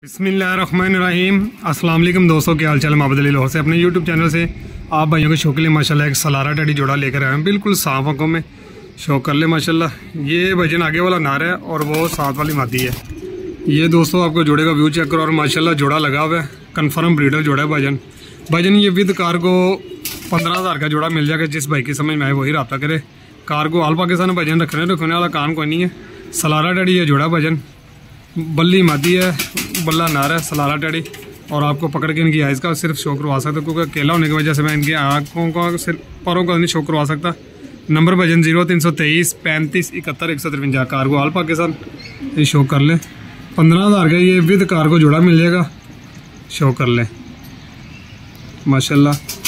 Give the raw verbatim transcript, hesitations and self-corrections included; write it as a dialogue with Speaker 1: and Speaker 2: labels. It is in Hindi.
Speaker 1: बिस्मिल्लाहिर्रहमानिर्रहीम। अस्सलाम वालेकुम दोस्तों, क्या हाल चाल। मोहम्मद अली लाहौर से अपने यूट्यूब चैनल से आप भाइयों के शो के लिए माशाल्लाह एक सलारा टैडी जोड़ा लेकर आए हैं, बिल्कुल साफ आंखों में। शो कर ले माशाल्लाह। ये भजन आगे वाला नार है और वो साथ वाली मादी है। ये दोस्तों आपको जोड़े का व्यू चेक करो और माशाल्लाह जोड़ा लगा हुआ है, कन्फर्म ब्रीडर जोड़ा है भजन भजन ये विद कार्गो पंद्रह हज़ार का जोड़ा मिल जाएगा। जिस भाई की समझ में आए वही रब्ता करे। कार्गो आल पाकिस्तान भजन रखने रखने वाला काम कोई नहीं है। सलारा टैडी है जोड़ा भजन, बल्ली मादी है, बल्ला नार है, सलारा टैडी। और आपको पकड़ के इनकी आइज़ का सिर्फ शो करवा सकता क्योंकि अकेला होने की वजह से मैं इनकी आँखों का सिर्फ परों का नहीं शो करवा सकता। नंबर भजन जीरो तीन सौ तेईस पैंतीस इकहत्तर एक सौ तिरवंजा। कार्गो आल पाकिस्तान। ये शो कर ले पंद्रह हज़ार का ये विद कार्गो जोड़ा मिल जाएगा। शो कर ले माशाल्लाह।